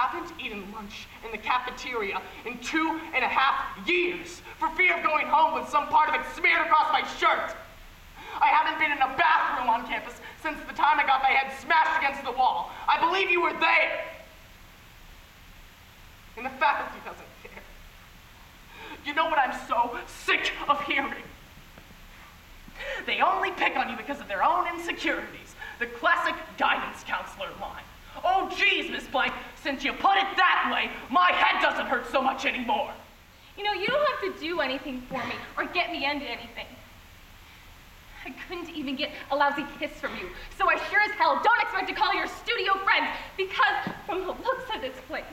haven't eaten lunch in the cafeteria in 2.5 years for fear of going home with some part of it smeared across my shirt. I haven't been in a bathroom on campus since the time I got my head smashed against the wall. I believe you were there. And the faculty doesn't care. You know what I'm so sick of hearing? They only pick on you because of their own insecurities. The classic guidance counselor line. Oh, geez, Miss Blank, since you put it that way, my head doesn't hurt so much anymore. You know, you don't have to do anything for me or get me into anything. I couldn't even get a lousy kiss from you, so I sure as hell don't expect to call your studio friends, because from the looks of this place,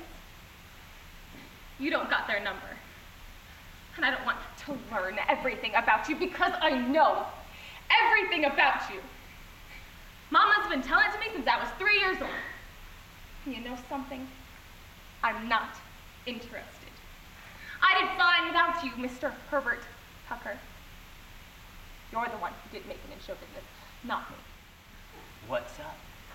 you don't got their number. And I don't want to learn everything about you because I know everything about you. Mama's been telling it to me since I was 3 years old. And you know something? I'm not interested. I did fine without you, Mr. Herbert Tucker. You're the one who did make it in show business, not me. What's up?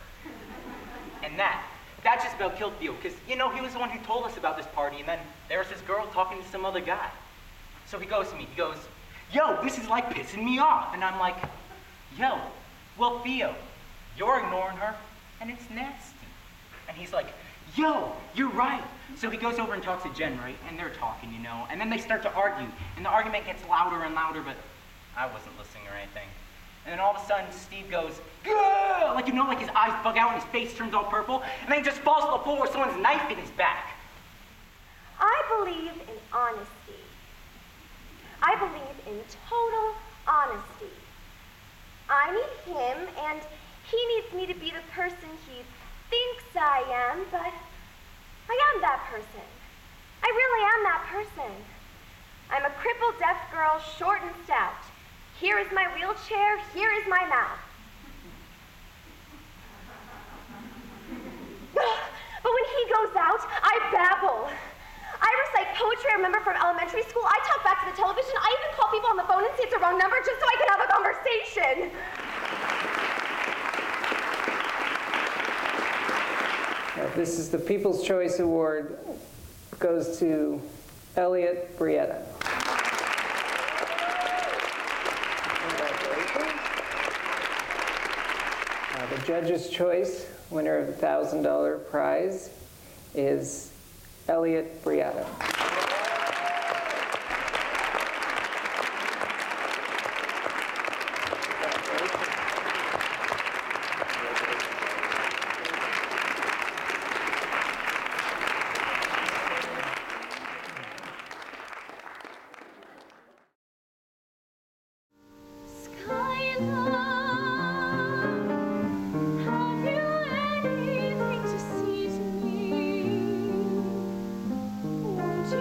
And that just about killed Theo, because, you know, he was the one who told us about this party, and then there was this girl talking to some other guy. So he goes to me, he goes, yo, this is like pissing me off. And I'm like, yo, well, Theo, you're ignoring her, and it's nasty. And he's like, yo, you're right. So he goes over and talks to Jen, right? And they're talking, you know, and then they start to argue, and the argument gets louder and louder, but I wasn't listening or anything. And then all of a sudden, Steve goes, gah! Like, you know, like his eyes bug out and his face turns all purple, and then he just falls to the floor with someone's knife in his back. I believe in honesty. I believe in total honesty. I need him, and he needs me to be the person he thinks I am, but I am that person. I really am that person. I'm a crippled deaf girl, short and stout. Here is my wheelchair, here is my mouth. But when he goes out, I babble. I recite poetry I remember from elementary school. I talk back to the television. I even call people on the phone and say it's a wrong number just so I can have a conversation. This is the People's Choice Award. Goes to Elliot Brietta. Congratulations. The Judge's Choice winner of the $1,000 prize is Elliot Brietta. Won't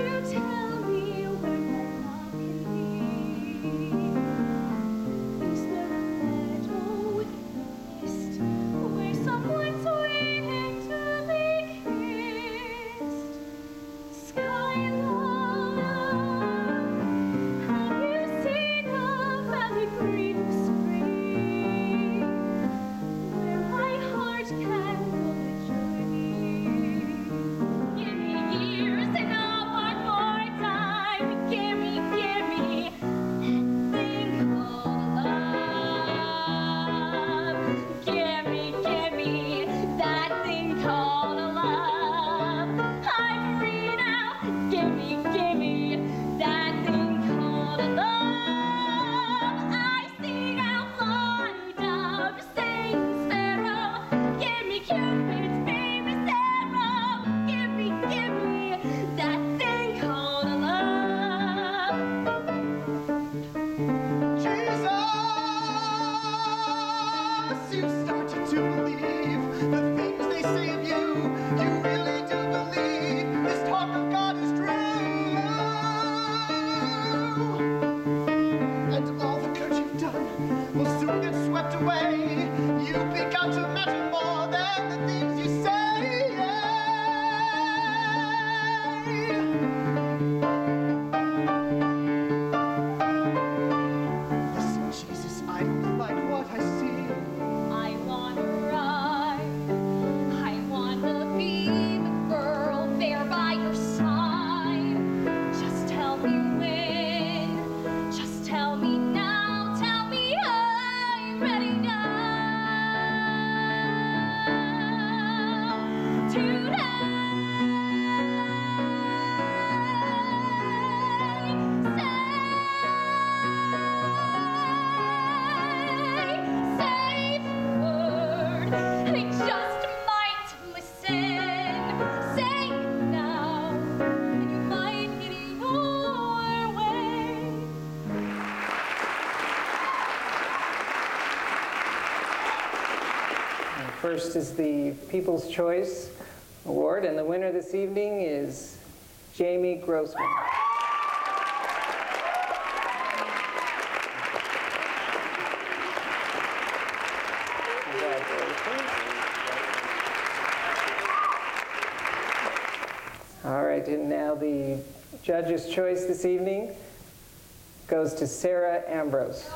First is the People's Choice Award, and the winner this evening is Jamie Grossman. All right, and now the judge's choice this evening goes to Sarah Ambrose.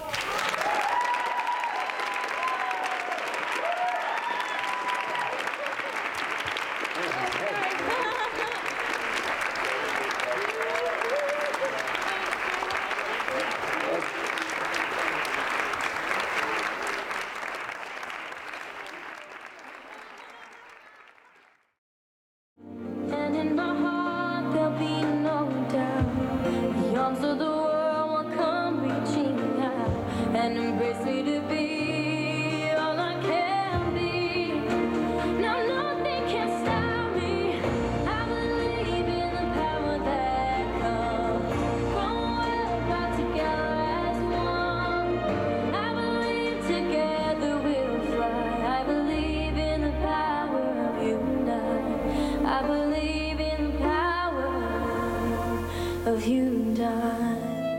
And in my heart there'll be no doubt. The arms of the world will come reaching out and embrace me to be all I can be. Now nothing can stop me. I believe in the power that comes from we're brought together as one. I believe together we'll fly. I believe in the power of you and I believe in the power of you and I.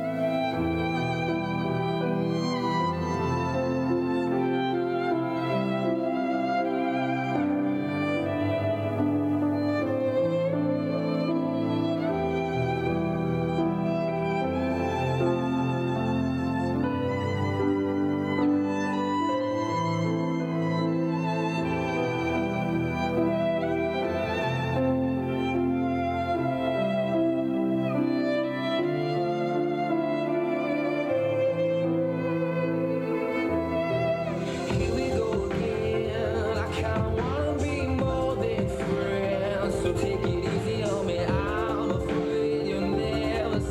Here we go again. I kinda wanna be more than friends. So take it easy on me. I'm afraid you're never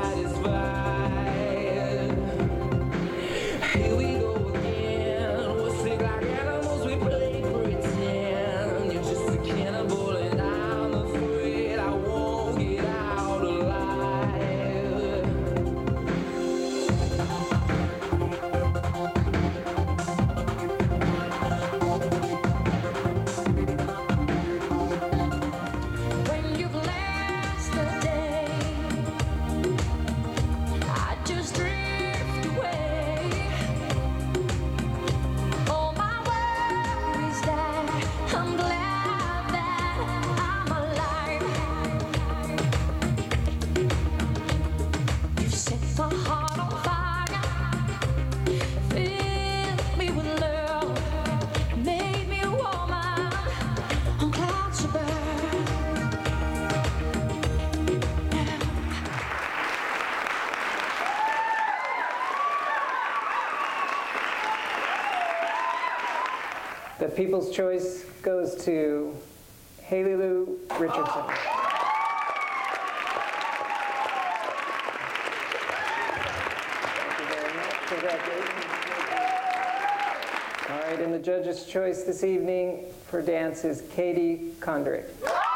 satisfied. Here we go again. We'll sing like animals, we play pretend. You're just a cannibal and I'm afraid I won't get out alive. When you last the day, I just drift away. All my worries die. I'm glad that I'm alive. You set my heart on fire, filled me with love, made me a woman on clouds above. The People's Choice goes to Haley Lou Richardson. Thank you very much. Congratulations. All right, and the judge's choice this evening for dance is Katie Condrick.